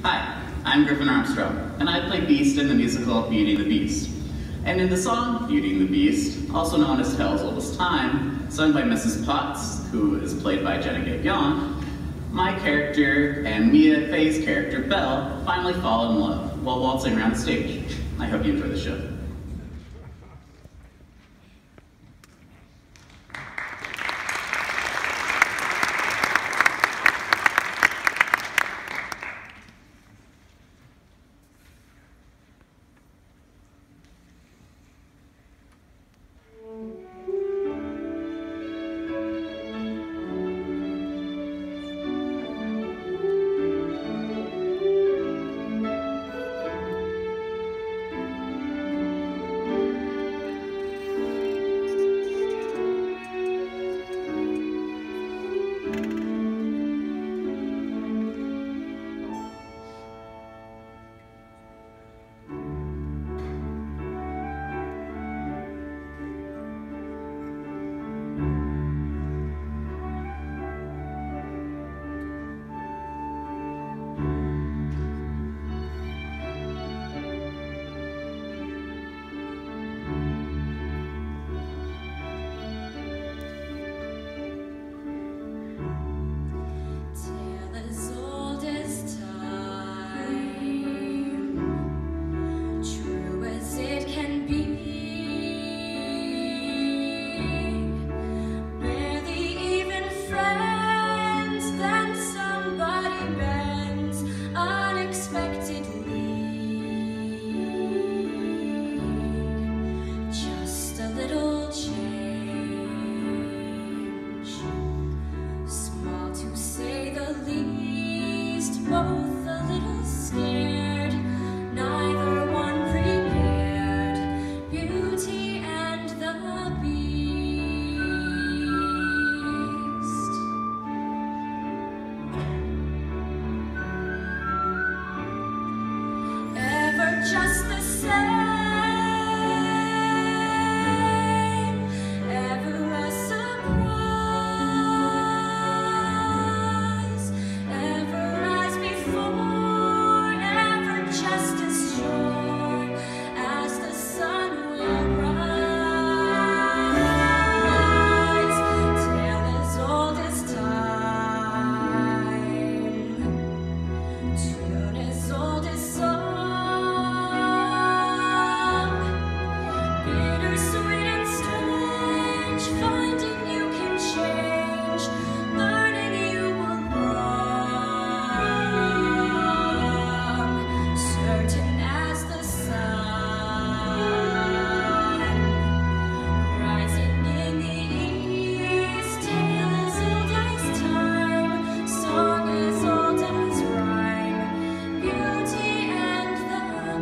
Hi, I'm Griffin Armstrong, and I play Beast in the musical Beauty and the Beast. And in the song Beauty and the Beast, also known as Tale as Old as Time, sung by Mrs. Potts, who is played by Jenna Gavion, my character and Mia Fey's character, Belle, finally fall in love while waltzing around the stage. I hope you enjoy the show. Both a little scared, neither one prepared, Beauty and the Beast. Ever just the same, ever a surprise, ever as before, ever just as sure as the sun will rise. Tale as old as time, tune as old as song. Bittersweet and strange, finding you can change, learning you were wrong. Certain as the sun, rising in the east. Tale as old as time, song as old as rhyme, Beauty and the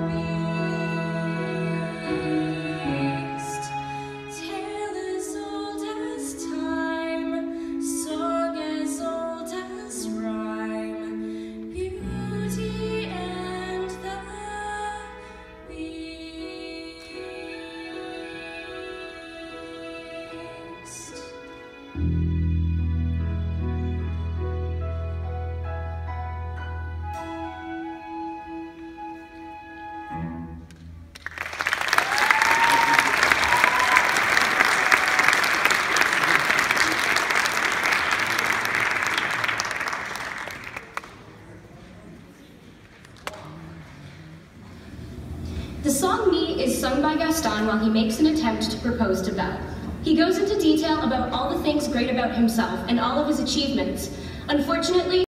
Beast. Tale as old as time, song as old as rhyme, Beauty and the Beast. The song Me is sung by Gaston while he makes an attempt to propose to Belle. He goes into detail about all the things great about himself and all of his achievements. Unfortunately,